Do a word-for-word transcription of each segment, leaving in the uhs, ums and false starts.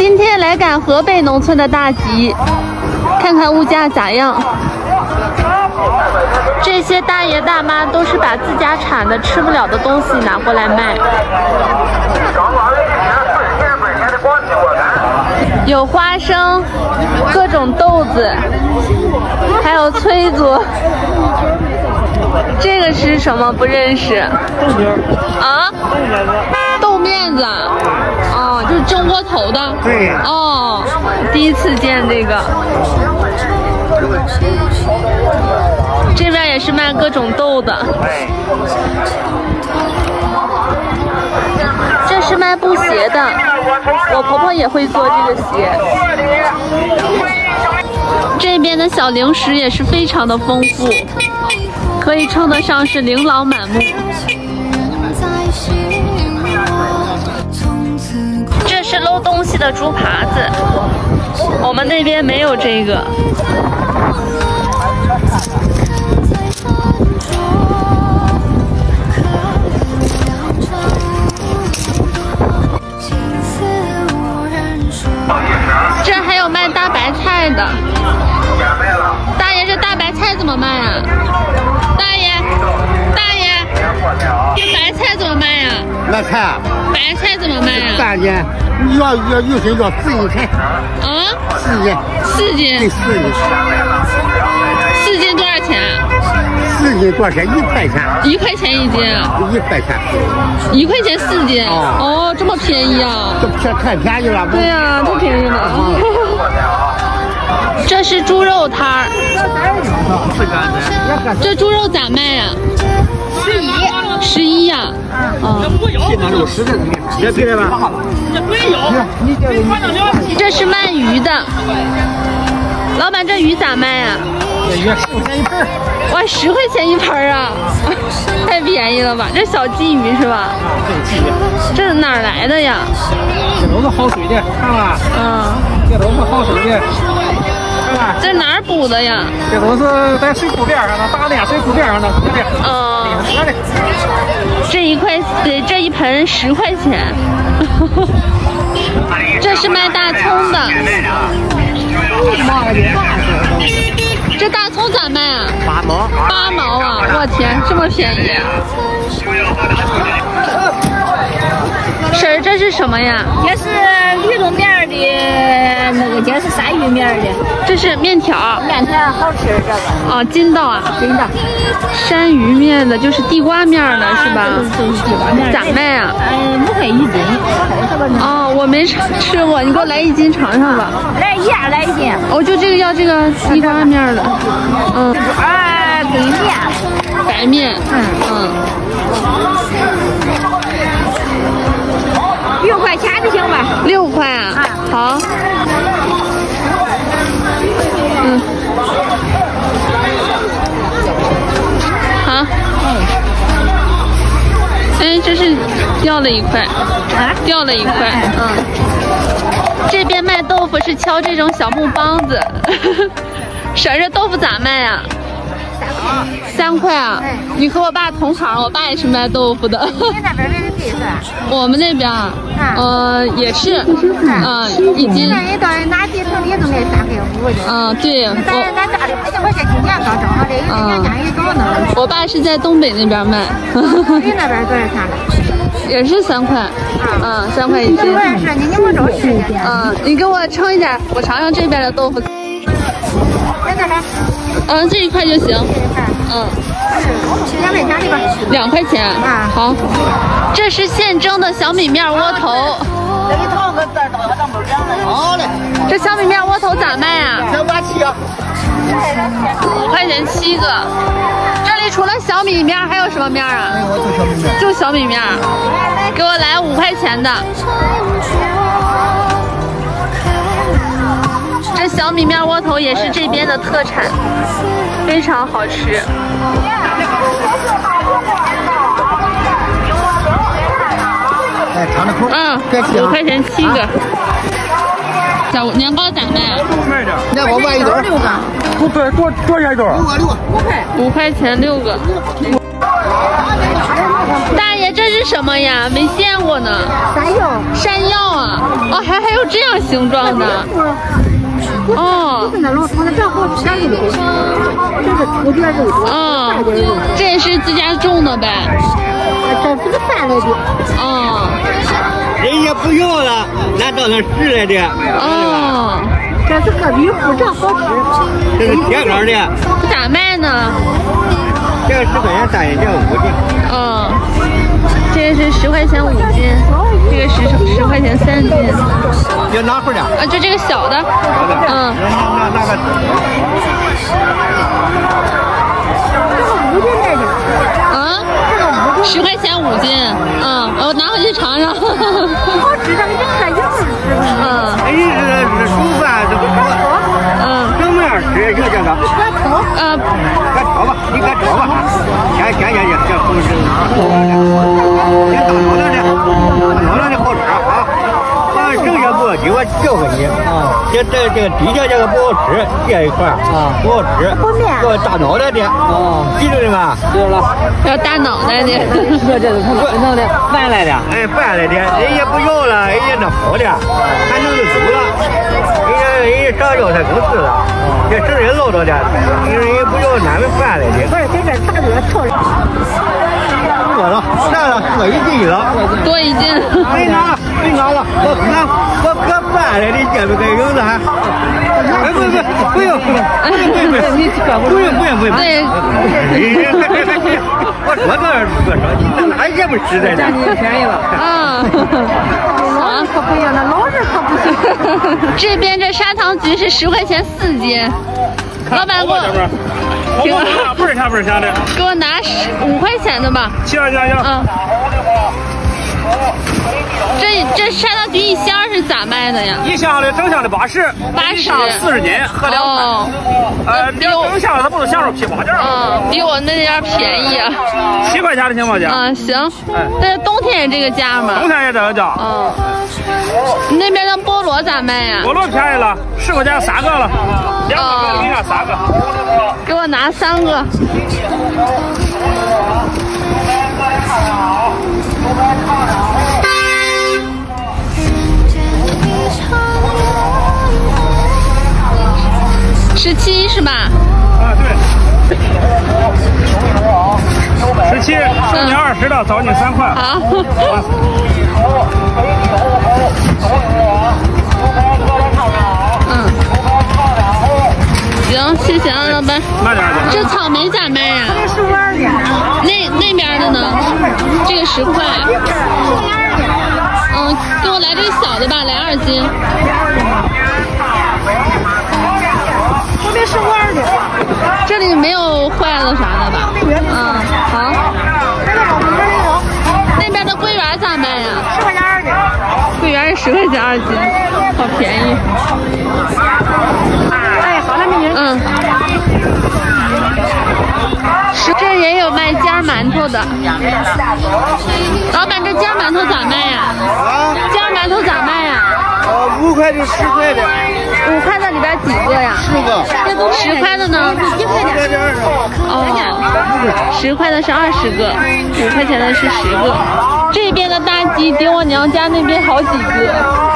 今天来赶河北农村的大集，看看物价咋样。这些大爷大妈都是把自家产的吃不了的东西拿过来卖，有花生，各种豆子，还有催子。这个是什么？不认识。 豆面啊？豆面子。哦，就是蒸窝头的。 对。 哦，第一次见这个。这边也是卖各种豆的。这是卖布鞋的，我婆婆也会做这个鞋。这边的小零食也是非常的丰富，可以称得上是琳琅满目。这是搂东西的竹耙子，我们那边没有这个。这还有卖大白菜的，大爷，这大白菜怎么卖啊？大爷，大爷，这白菜怎么卖呀？ 那菜啊？ 白菜怎么卖呀？ 三斤，要要有些要四斤菜。 啊？ 四斤。 四斤。 对，四斤。 四斤多少钱？ 四斤多少钱？一块钱。 一块钱一斤。 一块钱。 一块钱四斤。哦，哦，这么便宜啊？ 这这太便宜了。 对呀、啊，太便宜了。这是猪肉摊儿。这猪肉咋卖呀？ 十一。 十一呀。嗯。 现在有十的，也对了吧？ 这是卖鱼的。老板，这鱼咋卖呀？ 这鱼十块钱一盆。 哇，十块钱一盆啊！太便宜了吧？这小鲫鱼是吧？ 啊，对，鲫鱼。 这是哪儿来的呀？ 这都是好水的，看吧。 嗯。 这都是好水的。 这哪儿捕的呀？ 这都是在水库边上的，大连水库边上的河的。 哦。 河的。 这一块，对，这一盆十块钱。这是卖大葱的。这大葱咋卖啊？ 八毛。 八毛啊！我天，这么便宜！婶儿，这是什么呀？ 这是绿豆面的，那个这是山芋面的。 这是面条。 面条好吃，这个。 哦，筋道啊。 筋道。 山芋面的，就是地瓜面的，是吧？ 就是地瓜面。 咋卖啊？ 嗯，五块一斤。 哦，我没吃吃过，你给我来一斤尝尝吧。 来一样，来一斤。 我就这个要这个地瓜面的。嗯。 啊，白面。 白面。嗯嗯。 六块钱就行吧。 六块啊？啊，好。嗯。好。哎，这是掉了一块。啊？掉了一块。嗯。这边卖豆腐是敲这种小木梆子。婶儿，这豆腐咋卖啊？三块啊！你和我爸同行，我爸也是卖豆腐的。 你那边的贵是？ 我们那边啊，呃，也是，嗯，一斤。 那你到哪几城里都卖三块五的。 嗯，对。 咱咱家里不行，我这今年刚整上的，有今年年一高呢。 我爸是在东北那边卖。 你那边多少钱了？ 也是三块。嗯，三块一斤。 我也是，你你们找吃去。 嗯，你给我称一点，我尝尝这边的豆腐。 在这来。 嗯，这一块就行。嗯， 两块钱的吧。 两块钱。啊，好。这是现蒸的小米面窝头。 好嘞。 这小米面窝头咋卖啊？ 两块七啊。 五块钱七个。这里除了小米面还有什么面啊？ 没有，就小米面。 就小米面。给我来五块钱的。这小米面窝头也是这边的特产，非常好吃。 哎，尝着口。 嗯，五块钱七个。小年糕咋卖啊？ 年糕卖一兜，六个。不对，多多少钱一兜？六个六个，五块。五块钱六个。大爷，这这是什么呀？没见过呢。 山药。 山药啊！哦，还还有这样形状的。哦。 就是那种从那这好吃的，这是土点肉多， 嗯，这也是自家种的呗。 这是个饭来的。 哦。 人家不要了，拿到那市来的。 哦。 这是个米糊，这好吃。 这是铁杆的。 咋卖呢？ 这个十块钱三斤，这个五斤。 嗯，这个是十块钱五斤，这个十十块钱三斤。 要哪份的？ 啊，就这个小的。 小的。 嗯。 那那个。 这个五斤来的。 啊？十块钱五斤。嗯，我拿回去尝尝。 好吃，这个就看样子。 嗯。 哎，这这煮饭这不错。 嗯。 什么样吃？就这个。 搁炒。 啊。 搁炒吧，你搁炒吧。先先先先，这不是。先大脑袋的，大脑袋的好吃啊。完剩下不要紧，我教给你啊。这这这个底下这个不好吃，这一块啊不好吃。这大脑袋的啊，记住了吗？ 知道了。 要大脑袋的。 这这是他弄的拌来的。 哎，拌来的，人家不要了，人家那好的，还弄就走了。人家人家上药材公司了，这生人捞着的，人家不要俺们拌来的。 不是，给这大热炒了。 多了，啥了？多一斤了。 多一斤。 没拿了，没拿了，我搁我搁拌来的，这不该用的还。哎，不不不用，不用不用不用不用不用不用不用。 对。 我说多少多少，你哪也不实在的。 你便宜了。 啊。 老人可不一样，那老人可不行。 这边这砂糖橘是十块钱四斤。老板给我， 给我拿倍儿钱倍儿钱的， 给我拿十五块钱的吧。 行行行。 嗯。这这砂糖橘一箱是咋卖的呀？ 一箱的整箱的八十， 八十， 四十斤，合两块。 哦。 呃，两整箱它不是箱肉批发价。 嗯，比我那点便宜啊。 七块钱的行不行？ 嗯，行。哎。但是冬天也这个价吗？ 冬天也这个价。 嗯。你那边的菠萝咋卖呀？ 菠萝便宜了，十块钱三个了，两个给你看三个。 给我拿三个。十七是吧？ 啊，对。十七，收你二十的，找你三块。 好。嗯。行，谢谢啊，老板。 慢点。 这草莓咋卖呀？ 十五二的。 那那边的呢？这个十块。嗯，给我来这个小的吧，来二斤。 这边十五二的。 这里没有坏了啥的吧？嗯，好。那边的桂圆咋卖呀？ 十块钱二斤。 桂圆是十块钱二斤，好便宜。 哎，好了，美女。 嗯。这也有卖尖馒头的。老板，这尖馒头咋卖呀？ 啊？ 尖馒头咋卖呀？ 呃，五块的，十块的。 五块的里边几个呀？ 十个。 十块的呢？ 几块钱？ 哦，十块的是二十个，五块钱的是十个。这边的大鸡顶我娘家那边好几个。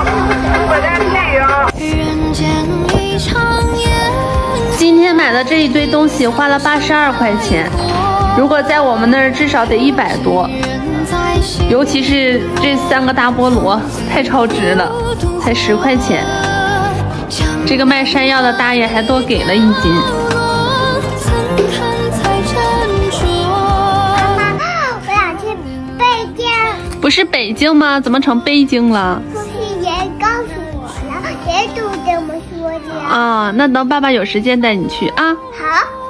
今天买的这一堆东西花了八十二块钱，如果在我们那儿至少得一百多。尤其是这三个大菠萝，太超值了，才十块钱。这个卖山药的大爷还多给了一斤。 妈妈，我想去北京。 不是北京吗？怎么成北京了？ 是人告诉我了，人都这么说的。 啊，那等爸爸有时间带你去啊。 好。